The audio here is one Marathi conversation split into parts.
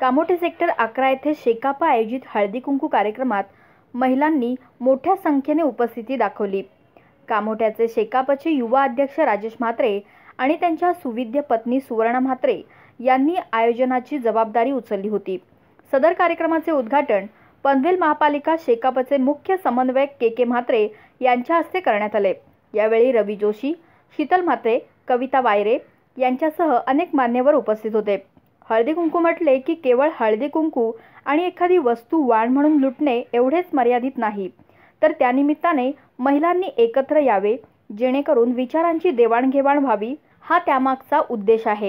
कामोठे सेक्टर 11 येथे शेकाप आयोजित हळदी कुंकू कार्यक्रमात महिलांनी मोठ्या संख्येने उपस्थिती दाखवली। कामोठ्याचे शेकापचे युवा अध्यक्ष राजेश म्हात्रे आणि त्यांच्या सुविद्य पत्नी सुवर्णा म्हात्रे यांनी आयोजनाची जबाबदारी उचलली होती। सदर कार्यक्रमाचे उद्घाटन पनवेल महापालिका शेकापचे मुख्य समन्वयक के म्हात्रे यांच्या हस्ते करण्यात आले। यावेळी रवी जोशी, शीतल म्हात्रे, कविता वायरे यांच्यासह अनेक मान्यवर उपस्थित होते। हळदी कुंकू म्हटले की केवळ हळदी कुंकू आणि एखादी वस्तू वाण म्हणून लुटणे एवढेच मर्यादित नाही, तर त्यानिमित्ताने महिलांनी एकत्र यावे जेणेकरून विचारांची देवाणघेवाण व्हावी, हा त्यामागचा उद्देश आहे।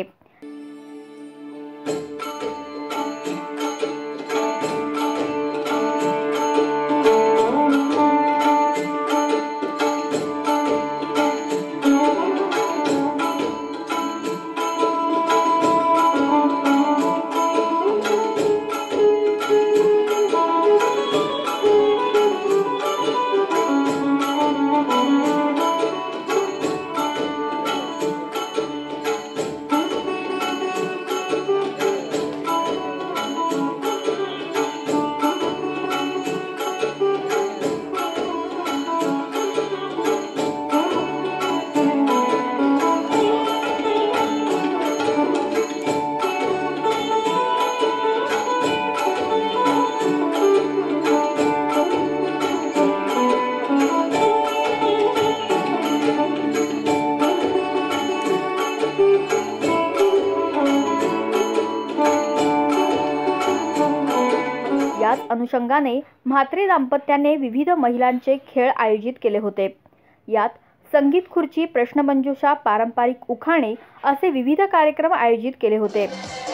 याच अनुषंगाने म्हात्रे दाम्पत्याने विविध महिलांचे खेळ आयोजित केले होते। यात संगीत खुर्ची, प्रश्नमंजुषा, पारंपरिक उखाणे असे विविध कार्यक्रम आयोजित केले होते।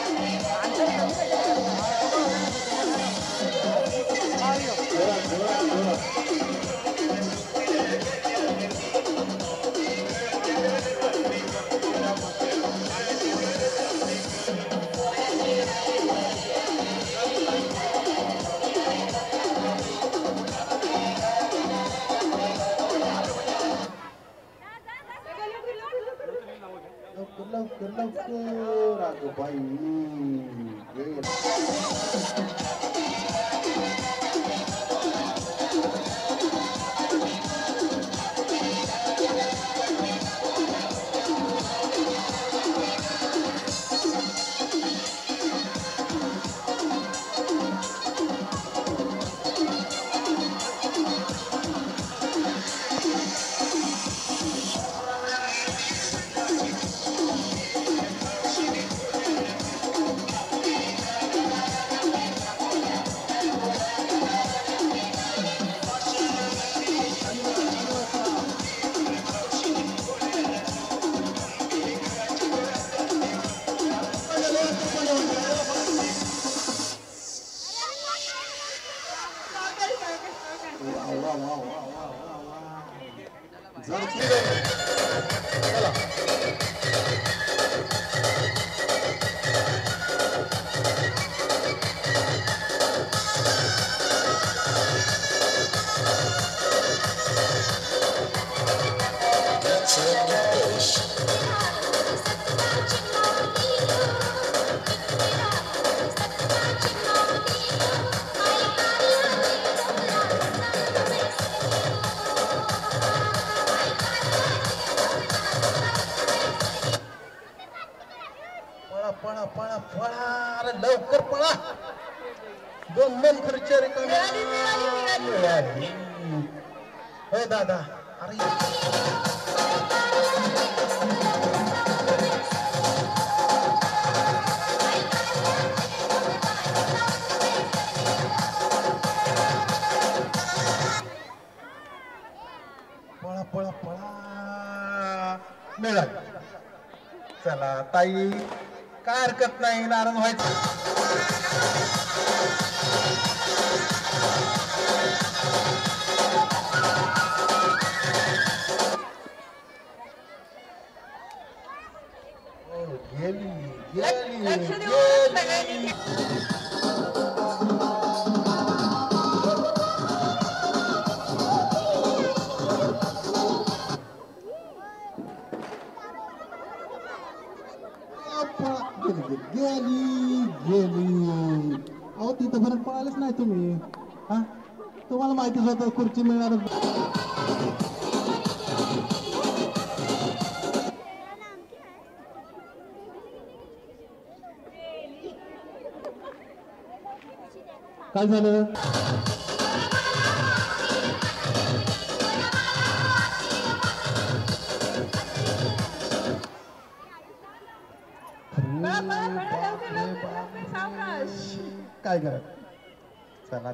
पळा पळा पळा, अरे लवकर पळा, 2 मन खुर्च्या रिकाम्या मिळाली। हे दादा, अरे पळा पळा पळा, मिळाली। चला ताई, काय हरकत नाही, नाराज व्हायचं। गेली गेली गेली। गेली गेली। तिथपर्यंत पळालेच नाही तुम्ही. हा, तुम्हाला माहितीच होतं खुर्ची मिळणार. काय झालं? काय करत चला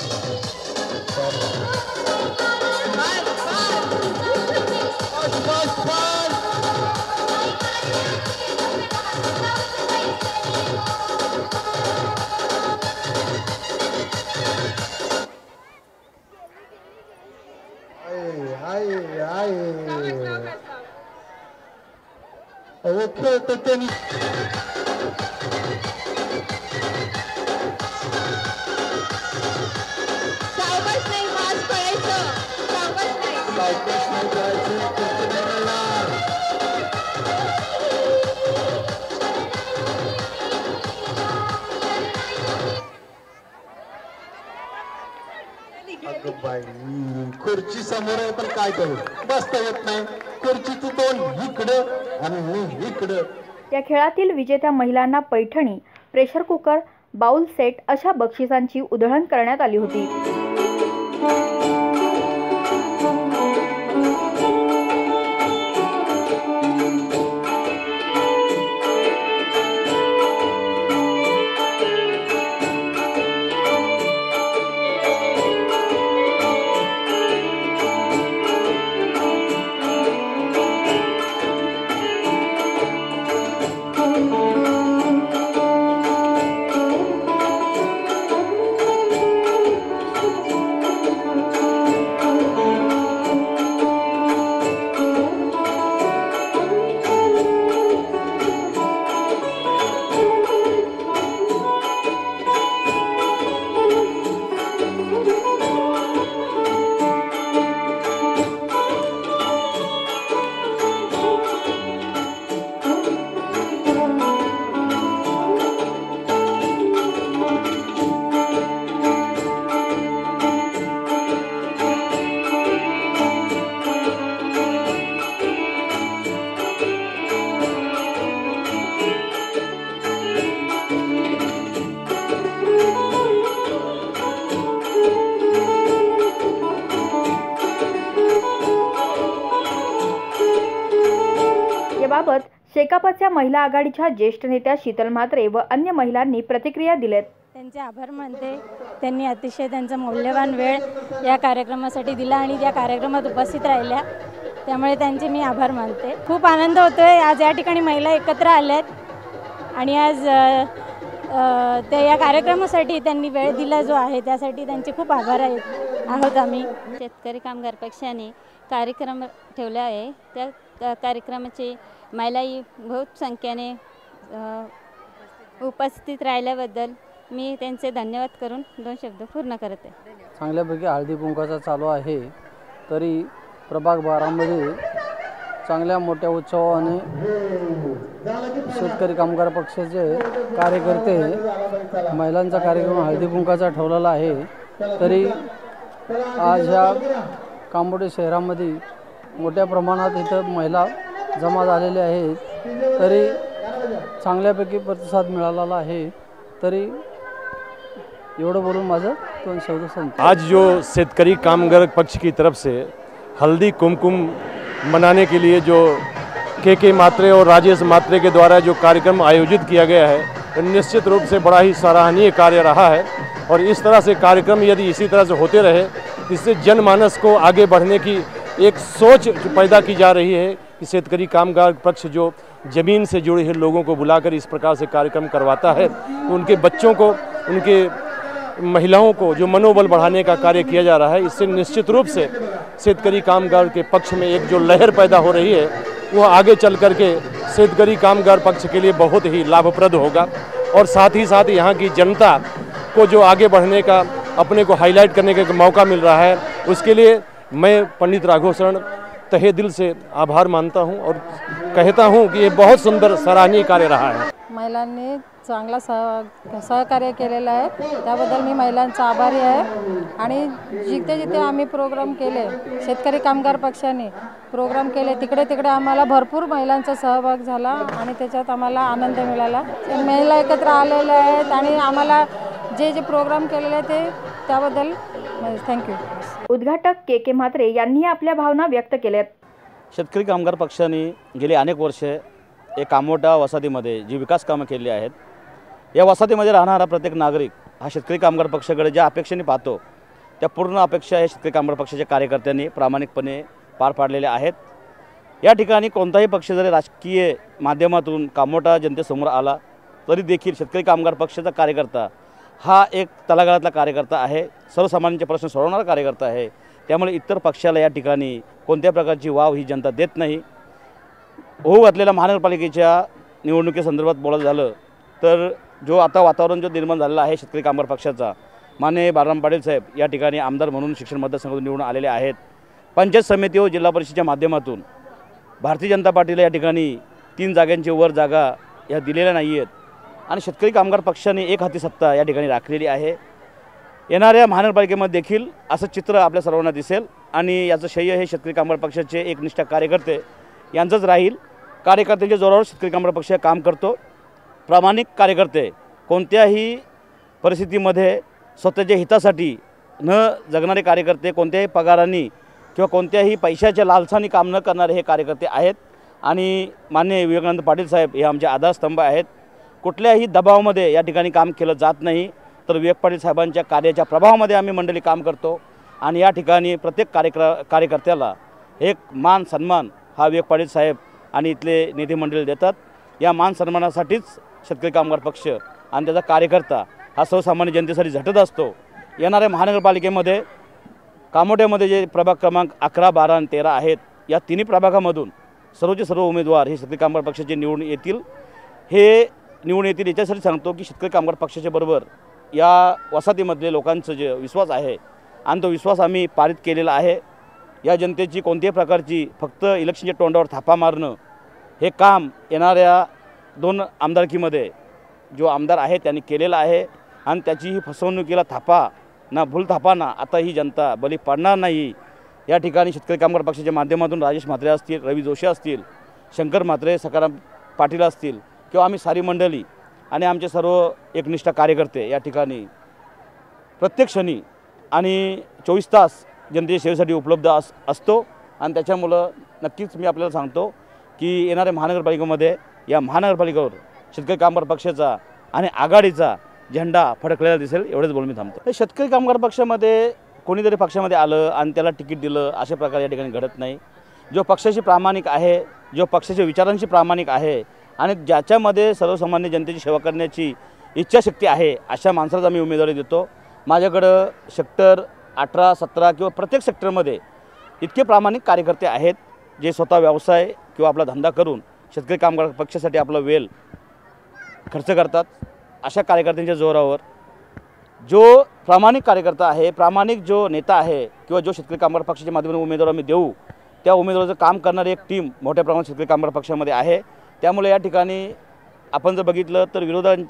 ओके तर त्यांनी खुर्ची समोर आहे पण काय करू, बसता येत नाही. खुर्चीचं तोंड इकडं आणि मी इकडं. या खेळातील विजेत्या महिलांना Paithani, pressure cooker, bowl set अशा बक्षिसांची उधळण करण्यात आली होती. याबाबत शेकापच्या महिला आघाडीच्या ज्येष्ठ नेत्या शीतल म्हात्रे व अन्य महिलांनी प्रतिक्रिया दिल्यात. त्यांचे आभार मानते. त्यांनी अतिशय त्यांचा मौल्यवान वेळ या कार्यक्रमासाठी दिला आणि या कार्यक्रमात उपस्थित राहिल्या, त्यामुळे त्यांचे मी आभार मानते. खूप आनंद होतोय. आज या ठिकाणी महिला एकत्र आल्यात आणि आज त्या या कार्यक्रमासाठी त्यांनी वेळ दिला जो आहे त्यासाठी त्यांचे खूप आभार आहोत आम्ही. शेतकरी कामगार पक्षाने कार्यक्रम ठेवला आहे, त्या कार्यक्रमाची महिलाही बहुत संख्येने उपस्थित राहिल्याबद्दल मी त्यांचे धन्यवाद करून 2 शब्द पूर्ण करते. चांगल्यापैकी हळदी कुंकाचा चालू आहे, तरी प्रभाग 12 मध्ये चांगल्या मोठ्या उत्सवाने शेतकरी कामगार पक्षाचे कार्यकर्ते महिलांचा कार्यक्रम हळदी कुंकाचा ठेवलेला आहे. तरी आज ह्या कांबोडी शहरामध्ये मोठ्या प्रमाणात इथं महिला जमा झालेल्या आहेत, तरी चांगल्यापैकी प्रतिसाद मिळालेला आहे. तरी एवढं बोलून माझं 2 शब्द संपतो. आज जो शेतकरी कामगार पक्ष की तरफ से हल्दी कुमकुम मनाने के लिए जो के म्हात्रे और राजेश म्हात्रे के द्वारा जो कार्यक्रम आयोजित किया गया है, तो निश्चित रूप से बड़ा ही सराहनीय कार्य रहा है. और इस तरह से कार्यक्रम यदि इसी तरह से होते रहे, इससे जनमानस को आगे बढ़ने की एक सोच पैदा की जा रही है कि शेतकरी कामगार पक्ष जो ज़मीन से जुड़े हुए लोगों को बुलाकर इस प्रकार से कार्यक्रम करवाता है, तो उनके बच्चों को, उनके महिलाओं को जो मनोबल बढ़ाने का कार्य किया जा रहा है, इससे निश्चित रूप से शेतकरी कामगार के पक्ष में एक जो लहर पैदा हो रही है, वो आगे चल कर के शेतकरी कामगार पक्ष के लिए बहुत ही लाभप्रद होगा. और साथ ही साथ यहाँ की जनता को जो आगे बढ़ने का, अपने को हाईलाइट करने का मौका मिल रहा है, उसके लिए मैं पंडित राघव शरण तहे दिल से आभार मानता हूं और कहता हूं कि ये बहुत सुंदर सराहनीय कार्य रहा है. महिलांनी चांगला सहकार्य केलेलं आहे, त्याबद्दल मी महिलांचा आभारी आहे। आणि जिथे जिथे आम्ही प्रोग्राम केले, शेतकरी कामगार पक्षाने प्रोग्राम केले, तिकडे तिकडे आम्हाला भरपूर महिलांचा सहभाग झाला आणि त्याच्यात आम्हाला आनंद मिळाला। महिला एकत्र आलेल्या आहेत आणि आम्हाला जे जे प्रोग्राम केलेले आहे ते त्याबद्दल थँक्यू। उद्घाटक के म्हात्रे यांनी आपल्या भावना व्यक्त केल्यात। शेतकरी कामगार पक्षाने गेली अनेक वर्षे एक कामोठा वसाहतीमध्ये जी विकास कामं केली आहेत, या वसाहतीमध्ये राहणारा प्रत्येक नागरिक हा शेतकरी कामगार पक्षाकडे ज्या अपेक्षेने पाहतो त्या पूर्ण अपेक्षा हे शेतकरी कामगार पक्षाच्या कार्यकर्त्यांनी प्रामाणिकपणे पार पाडलेल्या आहेत। या ठिकाणी कोणताही पक्ष जरी राजकीय माध्यमातून कामोठा जनतेसमोर आला तरी देखील शेतकरी कामगार पक्षाचा कार्यकर्ता हा एक तळागाळातला कार्यकर्ता आहे, सर्वसामान्यांचे प्रश्न सोडवणारा कार्यकर्ता आहे। त्यामुळे इतर पक्षाला या ठिकाणी कोणत्या प्रकारची वाव ही जनता देत नाही। होऊ घातलेल्या महानगरपालिकेच्या निवडणुकीसंदर्भात बोलायचं झालं तर जो आता वातावरण जो निर्माण झालेला आहे शेतकरी कामगार पक्षाचा, माननीय बाळाराम पाटील साहेब या ठिकाणी आमदार म्हणून शिक्षण मतदारसंघातून निवडून आलेले आहेत। पंचायत समिती व जिल्हा परिषदेच्या माध्यमातून भारतीय जनता पार्टीला या ठिकाणी 3 जागांची वर जागा या दिलेल्या नाही आहेत आणि शेतकरी कामगार पक्षाने एक हाती सत्ता या ठिकाणी राखलेली आहे। येणाऱ्या महानगरपालिकेमध्ये देखील असं चित्र आपल्या सर्वांना दिसेल आणि याचं श्रेय हे शेतकरी कामगार पक्षाचे एकनिष्ठ कार्यकर्ते यांचंच राहील। कार्यकर्त्यांच्या जोरावर शेतकरी कामगार पक्ष काम करतो। प्रामाणिक कार्यकर्ते कोणत्याही परिस्थितीमध्ये स्वतःच्या हितासाठी न जगणारे कार्यकर्ते, कोणत्याही पगारांनी किंवा कोणत्याही पैशाच्या लालसानी काम न करणारे हे कार्यकर्ते आहेत आणि माननीय विवेकानंद पाटील साहेब हे आमचे आधारस्तंभ आहेत। कुठल्याही दबावामध्ये या ठिकाणी काम केलं जात नाही, तर विवेक पाटील साहेबांच्या कार्याच्या प्रभावामध्ये आम्ही मंडळी काम करतो आणि या ठिकाणी प्रत्येक कार्यकर्त्याला एक मान सन्मान हा विवेक पाटील साहेब आणि इथले नेते मंडळी देतात। या मान सन्मानासाठीच शेतकरी कामगार पक्ष आणि त्याचा कार्यकर्ता हा सर्वसामान्य जनतेसाठी झटत असतो। येणाऱ्या महानगरपालिकेमध्ये कामोठ्यामध्ये जे प्रभाग क्रमांक 11, 12 आणि 13 आहेत, या तिन्ही प्रभागामधून सर्वचे सर्व उमेदवार हे शेतकरी कामगार पक्षाचे निवडून येतील। हे निवडून येतील याच्यासाठी सांगतो की शेतकरी कामगार पक्षाच्या बरोबर या वसाहतीमधले लोकांचं जे विश्वास आहे आणि तो विश्वास आम्ही पारित केलेला आहे। या जनतेची कोणत्याही प्रकारची फक्त इलेक्शनच्या तोंडावर थापा मारणं हे काम येणाऱ्या 2 आमदारकीमध्ये जो आमदार आहे त्यांनी केलेलं आहे आणि त्याची ही फसवणुकीला थापा ना भूल थापा ना आता ही जनता बली पडणार नाही। या ठिकाणी शेतकरी कामगार पक्षाच्या माध्यमातून राजेश म्हात्रे असतील, रवी जोशी असतील, शंकर म्हात्रे, सकाराम पाटील असतील किंवा आम्ही सारी मंडळी आणि आमचे सर्व एकनिष्ठ कार्यकर्ते या ठिकाणी प्रत्येक क्षणी आणि 24 तास जनतेच्या सेवेसाठी उपलब्ध असतो आणि त्याच्यामुळं नक्कीच मी आपल्याला सांगतो की येणाऱ्या महानगरपालिकेमध्ये या महानगरपालिकेवर शेतकरी कामगार पक्षाचा आणि आघाडीचा झेंडा फडकलेला दिसेल, एवढेच बोलून मी थांबतो। शेतकरी कामगार पक्षामध्ये कोणीतरी पक्षामध्ये आलं आणि त्याला तिकीट दिलं अशा प्रकारे या ठिकाणी घडत नाही। जो पक्षाशी प्रामाणिक आहे, जो पक्षाच्या विचारांशी प्रामाणिक आहे आणि ज्याच्यामध्ये सर्वसामान्य जनतेची सेवा करण्याची इच्छाशक्ती आहे अशा माणसालाच आम्ही उमेदवारी देतो। माझ्याकडं सेक्टर 18, 17 किंवा प्रत्येक सेक्टरमध्ये इतके प्रामाणिक कार्यकर्ते आहेत जे स्वतः व्यवसाय किंवा आपला धंदा करून शेतकरी कामगार पक्षासाठी आपला वेळ खर्च करतात। अशा कार्यकर्त्यांच्या जोरावर जो प्रामाणिक कार्यकर्ता आहे, प्रामाणिक जो नेता आहे किंवा जो शेतकरी कामगार पक्षाच्या माध्यमातून उमेदवार आम्ही देऊ त्या उमेदवाराचं काम करणारी एक टीम मोठ्या प्रमाणात शेतकरी कामगार पक्षामध्ये आहे। त्यामुळे या ठिकाणी आपण जर बघितलं तर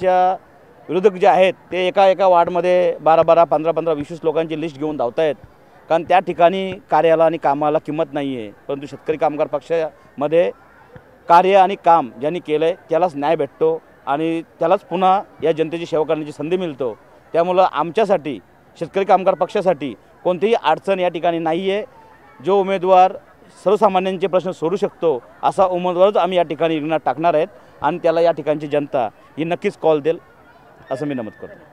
विरोधक जे आहेत ते एका वार्डमध्ये 12, 15, 20 लोकांची लिस्ट घेऊन धावत आहेत, कारण त्या ठिकाणी कार्याला आणि कामाला किंमत नाही आहे। परंतु शेतकरी कामगार पक्षामध्ये कार्य आणि काम ज्यांनी केलं आहे त्यालाच न्याय भेटतो आणि त्यालाच पुन्हा या जनतेची सेवा करण्याची संधी मिळतो। त्यामुळं आमच्यासाठी शेतकरी कामगार पक्षासाठी कोणतीही अडचण या ठिकाणी नाही आहे। जो उमेदवार सर्वसामान्यांचे प्रश्न सोडू शकतो असा उमेदवारच आम्ही या ठिकाणी रिंगणात टाकणार आहेत आणि त्याला या ठिकाणची जनता ही नक्कीच कॉल देईल असं मी नमूद करतो।